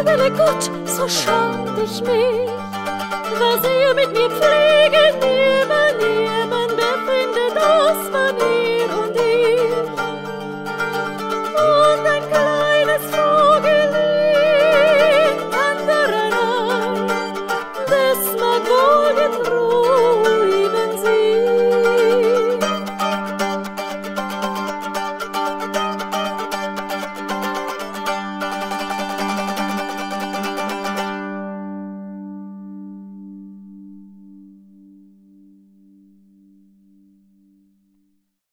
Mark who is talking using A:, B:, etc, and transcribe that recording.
A: Wille Gott, so schad ich mich, was ihr mit mir pflege, niemand befindet, das war ihr und ich. Und ein kleines Vogelin an der Rhein, das mag wohl getrunken,